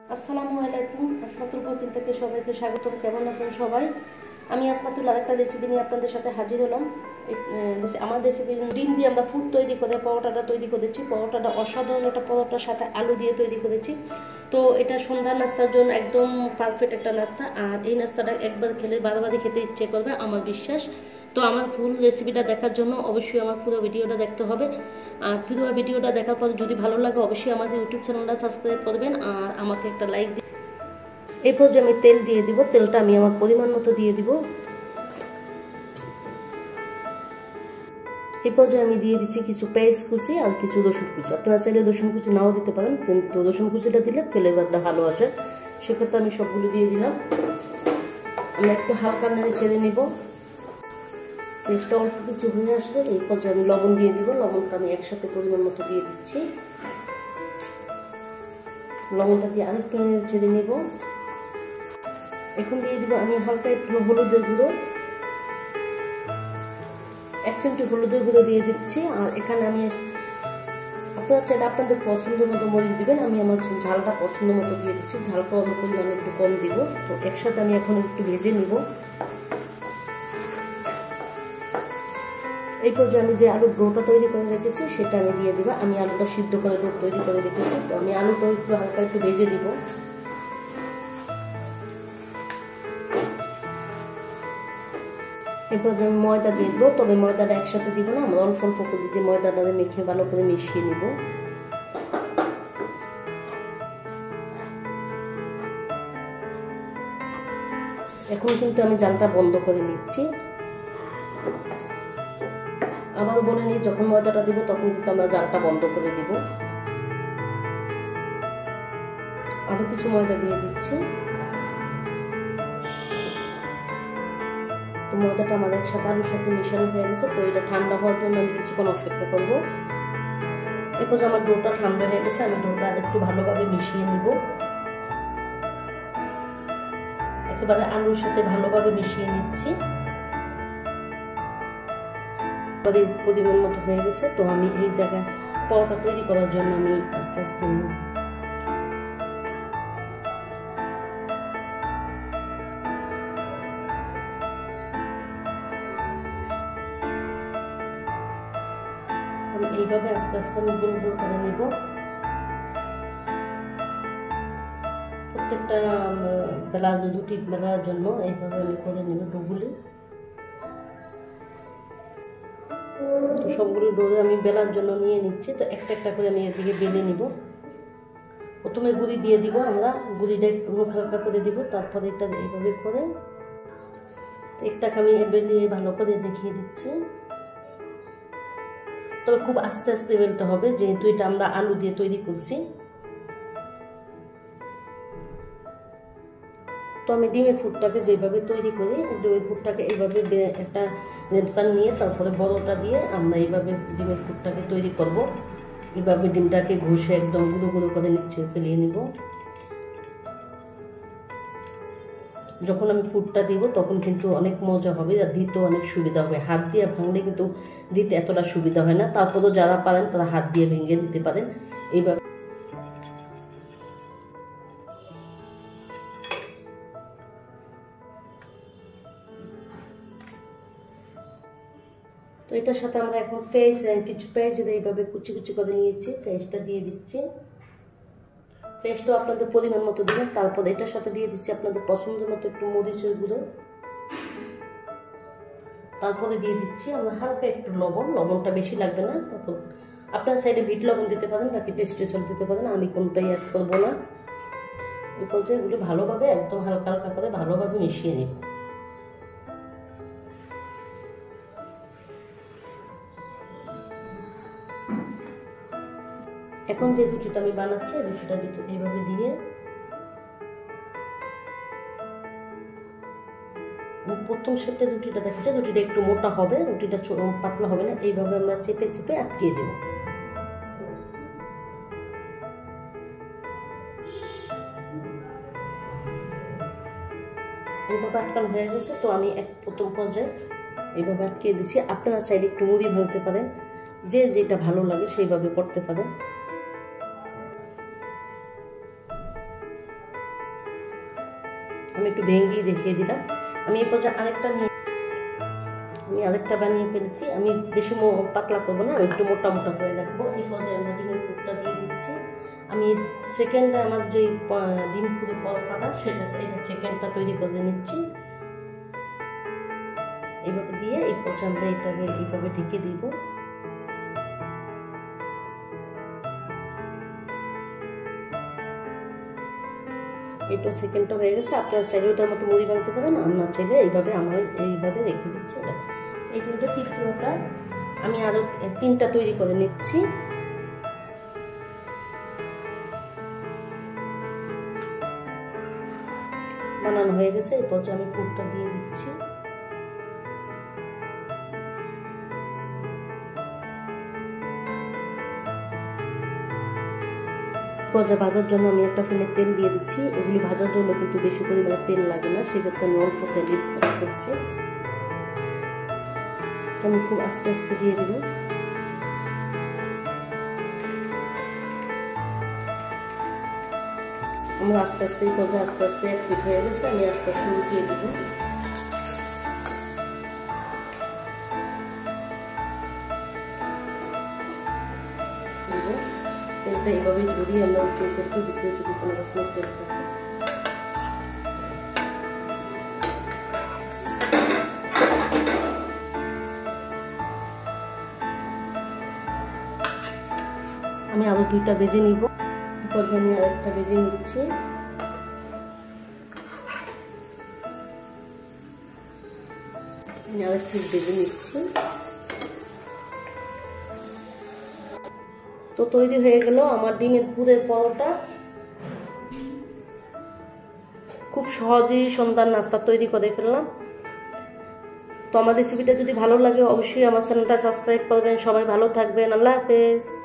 আসসালামু আলাইকুম। আসমাতুল কুকিং থেকে সবাইকে স্বাগতম। কেমন আছেন সবাই? আমি আসমাতুল আরেকটা রেসিপি নিয়ে আপনাদের সাথে হাজির হলাম। আমার রেসিপি ডিম দিয়ে আমরা ফুড তৈরি করে পরোটাটা তৈরি করেছি। পরোটাটা অসাধারণ একটা পরোটার সাথে আলু দিয়ে তৈরি করেছি। তো এটা সন্ধ্যার নাস্তার জন্য একদম পারফেক্ট একটা নাস্তা। আর এই নাস্তাটা একবার খেলে বারবারই খেতে ইচ্ছে করবে আমার বিশ্বাস। তো আমার ফুল রেসিপিটা দেখার জন্য অবশ্যই আমার পুরো ভিডিওটা দেখতে হবে। আর পুরো ভিডিওটা দেখার পর যদি ভালো লাগে অবশ্যই আমাদের ইউটিউব চ্যানেলটা সাবস্ক্রাইব করবেন আর আমাকে একটা লাইক দিন। এরপর যে আমি তেল দিয়ে দিব, তেলটা আমি আমার পরিমাণ মতো দিয়ে দিব। এরপর যে আমি দিয়ে দিচ্ছি কিছু পেঁয়াজ কুচি আর কিছু রসুন কুচি। আপনারা চাইলে রসুন কুচি নাও দিতে পারেন, কিন্তু রসুন কুচিটা দিলে ফ্লেভারটা ভালো আসে। সেক্ষেত্রে আমি সবগুলো দিয়ে দিলাম। আমি একটু হালকা নেড়ে ছেড়ে নিব। পেস্টটা অল্প কিছু হয়ে আসছে। এই পর্যায়ে আমি লবণ দিয়ে দিব। লবণটা আমি একসাথে পরিমাণ মতো দিয়ে দিচ্ছি। লবণটা দিয়ে আরেকটু নেড়ে ছেড়ে নিব। এখন দিয়ে দিব আমি হালকা একটু হলুদের গুঁড়ো, 1 চিমটি হলুদের গুঁড়ো দিয়ে দিচ্ছি। আর এখানে আমি আপনারা চাইলে আপনাদের পছন্দ মতো মরিচ দিবেন। আমি আমার ঝালটা পছন্দ মতো দিয়ে দিচ্ছি। ঝালটা আমি পরিমাণে একটু কম দিব। তো একসাথে আমি এখন একটু ভেজে নিব। এই পর্যায়ে আমি যে আলুর ডোটা তৈরি করে রেখেছি সেটা আমি দিয়ে দিব। আমি আলুটা সিদ্ধ করে ডো তৈরি করে রেখেছি। তো আমি আলুটা একটু হালকা একটু ভেজে দিব। এরপর আমি ময়দা দিয়ে দেবো, তবে ময়দাটা একসাথে দিব না, আমরা অল্প অল্প করে দিয়ে ময়দাটা মেখে ভালো করে মিশিয়ে নিব। এখন কিন্তু আমি জালটা বন্ধ করে নিচ্ছি। আবারও বলে নিই, যখন ময়দাটা দিব তখন কিন্তু আমরা জালটা বন্ধ করে দিব। আরো কিছু ময়দা দিয়ে দিচ্ছি। ময়দাটা আমাদের একসাথে আলুর সাথে মিশানো হয়ে গেছে। তো এটা ঠান্ডা হওয়ার জন্য আমি কিছুক্ষণ অপেক্ষা করব। এরপর আমার ডোটা ঠান্ডা হয়ে গেছে, আমি ডোটা একটু ভালোভাবে মিশিয়ে নিব। একেবারে আলুর সাথে ভালোভাবে মিশিয়ে নিচ্ছি। পরিমাণ মতো হয়ে গেছে। তো আমি এই জায়গায় পরোটা তৈরি করার জন্য আমি আস্তে আস্তে এইভাবে আস্তে আস্তে আমি গোল গোল করে নিব। প্রত্যেকটা বেলা রুটি বেলার জন্য এইভাবে আমি করে নিব ডোগুলি। তো সবগুলো ডো আমি বেলার জন্য নিয়ে নিচ্ছি। তো একটা একটা করে আমি এদিকে বেলে নিব। প্রথমে গুঁড়ি দিয়ে দিব, আমরা গুঁড়িটা একটু হালকা করে দিব। তারপরে এটা এইভাবে করে একটাকে আমি বেলিয়ে ভালো করে দেখিয়ে দিচ্ছি। তবে খুব আস্তে আস্তে বেলতে হবে, যেহেতু এটা আমরা আলু দিয়ে তৈরি করছি। তো আমি ডিমের ফুটটাকে যেভাবে তৈরি করি, ডিমের ফুটটাকে এইভাবে একটা নেপসান নিয়ে তারপরে বড়টা দিয়ে আমরা এইভাবে ডিমের ফুটটাকে তৈরি করব। এইভাবে ডিমটাকে ঘষে একদম গুঁড়ো গুঁড়ো করে নিচে ফেলিয়ে নিব। যখন আমি ফুটটা দিব তখন কিন্তু অনেক মজা হবে আর দিতেও অনেক সুবিধা হবে। হাত দিয়ে ভাঙলে কিন্তু দিতে এতটা সুবিধা হয় না। তারপরেও যারা পারেন তারা হাত দিয়ে ভেঙে দিতে পারেন। এইভাবে তো এটার সাথে আমরা এখন কিছু পেঁয়াজ এইভাবে কুচি কুচি করে নিয়েছি। পেঁয়াজটা দিয়ে দিচ্ছি। পেঁয়াজটা আপনাদের পরিমাণ মতো দেবেন। তারপর এটার সাথে দিয়ে দিচ্ছি আপনাদের পছন্দ মতো একটু মরিচের গুঁড়ো। তারপরে দিয়ে দিচ্ছি আমরা হালকা একটু লবণ। লবণটা বেশি লাগবে না। তখন আপনার সাইডে বিট লবণ দিতে পারেন, বাকি টেস্টে সল্ট দিতে পারেন। আমি কোনটাই অ্যাড করবো না। এই পর্যায়ে এগুলো ভালোভাবে একদম হালকা হালকা করে ভালোভাবে মিশিয়ে নিব। এখন যে রুটিটা আমি বানাচ্ছি, রুটিটা এইভাবে দিয়ে প্রথম শেপে রুটিটা দেখছে, রুটিটা একটু মোটা হবে, রুটিটা পাতলা হবে না। এইভাবে আমরা চেপে চেপে আটকিয়ে দেব। এইভাবে আটকানো হয়ে গেছে। তো আমি প্রথম পর্যায়ে এইভাবে আটকিয়ে দিচ্ছি। আপনারা চাইলে একটু মুড়ি ভাঙতে পারেন, যে যেটা ভালো লাগে সেইভাবে করতে পারেন। আমি একটু ভেঙে দেখিয়ে দিলাম। আমি এই পর্যায়ে আরেকটা বানিয়ে ফেলেছি। আমি বেশি পাতলা করবো না, আমি একটু মোটা মোটা করে রাখবো। এই পর্যায়ে আমরা ডিমের পুরটা দিয়ে দিচ্ছি। আমি সেকেন্ডে আমার যে ডিম পুরে পরোটাটা এটা সেকেন্ডটা তৈরি করে নিচ্ছি। এইভাবে দিয়ে এই পর্যায়ে আমরা এটাকে এইভাবে ঢেকে দিব। এটা সেকেন্ডটা হয়ে গেছে। আপনারা চাইলে ওটার মতো মুড়ি ভাঙতে পারেন, আমরা চাইলে এইভাবে এইভাবে রেখে দিচ্ছি। এই দুটো তৃতীয়টা আমি আরো 3টা তৈরি করে নিচ্ছি। বানানো হয়ে গেছে। এই পর্যায়ে আমি পুরটা দিয়ে দিচ্ছি। পর্যায়ে ভাজার জন্য আমি একটা ফ্যানে তেল দিয়ে দিচ্ছি। এগুলি ভাজার জন্য কিন্তু বেশি পরিমাণে তেল লাগে না, সেক্ষেত্রে আমি অল্প তেল করছি। আমি খুব আস্তে আস্তে দিয়ে দেব। আমরা আস্তে আস্তে এই পর্যায়ে আস্তে আস্তে এক পিঠ হয়ে গেছে, আমি আস্তে আস্তে উল্টিয়ে দেব। তেলটা এইভাবে ঘুরিয়ে আমরা উল্টিয়ে করবো, ভিতরে যদি কোনো রকম তেল থাকে। আমি আরো 2টা ভেজে নিব। পর্যায়ে আমি আরেকটা ভেজে নিচ্ছি। আমি আরেকটা ভেজে নিচ্ছি। তো তৈরি হয়ে গেল আমার ডিমের পুরের পরোটা। খুব সহজেই সন্ধ্যার নাস্তা তৈরি করে ফেললাম। তো আমার রেসিপিটা যদি ভালো লাগে অবশ্যই আমার চ্যানেলটা সাবস্ক্রাইব করবেন। সবাই ভালো থাকবেন। আল্লাহ হাফেজ।